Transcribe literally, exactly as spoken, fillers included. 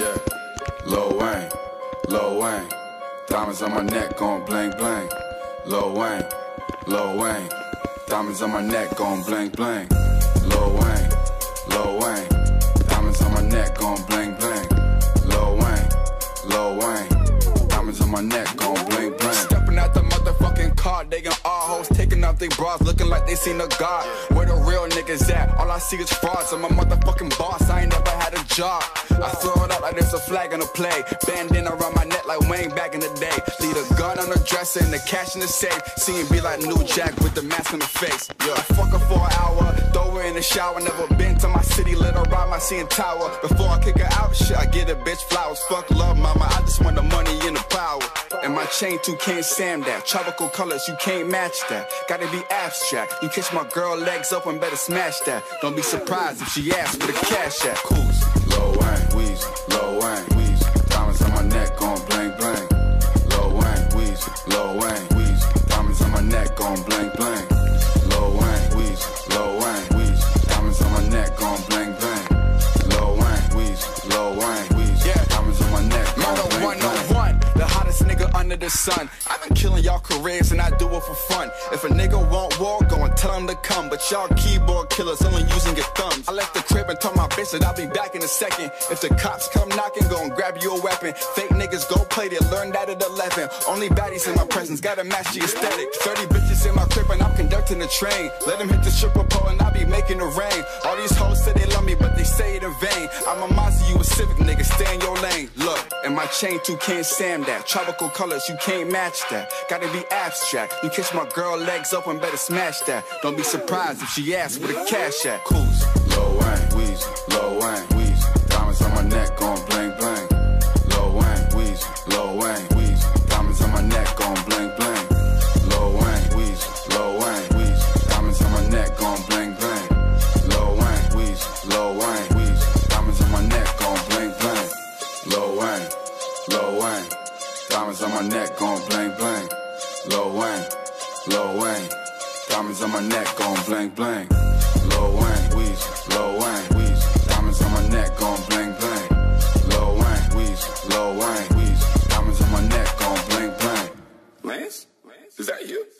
Yeah, Lil Wayne, Lil Wayne, diamonds on my neck gon' bling bling. Lil Wayne, Lil Wayne, diamonds on my neck gon' bling bling. Lil Wayne, Lil Wayne, diamonds on my neck gon' bling bling. Lil Wayne, Lil Wayne, diamonds on my neck gon' bling bling. Stepping out the motherfucking car, they gon' all hoes taking off they bras, looking like they seen a god. Where the real niggas at? All I see is frauds. I'm a motherfucking boss, I ain't never had a job. I throw it up like there's a flag on the play. Bandana around my neck like Wayne back in the day. Leave a gun on the dresser and the cash in the safe. See him be like New Jack with the mask on the face. Yeah, I fuck her for an hour, throw her in the shower. Never been to my city, let her ride my C N Tower. Before I kick her out, shit, I get a bitch flowers. Fuck love, mama, I just want the money and the power. And my chain too can't stand that. Tropical colors, you can't match that. Gotta be abstract. You catch my girl legs open, better smash that. Don't be surprised if she asks for the cash at. Coos. Lil Wayne, Weezy, Lil Wayne, Weezy, diamonds on my neck gon' bling bling. Lil Wayne, Weezy, Lil Wayne, Weezy, diamonds on my neck gon' bling bling. Lil Wayne, Weezy, Lil Wayne, Weezy, diamonds on my neck gon' bling bling. Lil Wayne, Weezy, Lil Wayne, Weezy, yeah, diamonds on my neck gon' bling bling. one oh one, the hottest nigga under the sun. I've been killing y'all careers and I do it for fun. If a nigga want war, go and tell him to come. But y'all keyboard killers only using your thumbs. I left the crib and told my bitch that I'll be back in a second. If the cops come knocking, go and grab you a weapon. Fake niggas go play, they learned that at eleven. Only baddies in my presence, gotta match the aesthetic. thirty bitches in my crib and I'm conducting the train. Let them hit the stripper pole and I'll be making it rain. All these hoes say they love me, but they say it in vain. I'm a monster, you a civic nigga, stay in your lane. Look, and my chain too can't stand that. Tropical colors, you can't match that. Gotta be abstract. You catch my girl legs open, better smash that. Don't be surprised if she asks where the cash at. Coos. Lil Wayne, Weezy, Lil Wayne, Weezy, diamonds on my neck gon' bling bling. Lil Wayne, Weezy, Lil Wayne, Weezy, diamonds on my neck gon' bling bling. Lil Wayne, Weezy, Lil Wayne, Weezy, diamonds on my neck gon' bling bling. Lil Wayne, Weezy, Lil Wayne, Weezy, diamonds on my neck gon' bling bling. Lil Wayne, Lil Wayne, diamonds on my neck gon' bling bling. Lil Wayne, Lil Wayne, diamonds on my neck gon' bling bling. Lil Wayne, Weezy, Lil Wayne, Weezy, diamonds on my neck gon' bling bling. Lil Wayne, Weezy, Lil Wayne, Weezy, diamonds on my neck gon' bling bling. Lance? Is that you?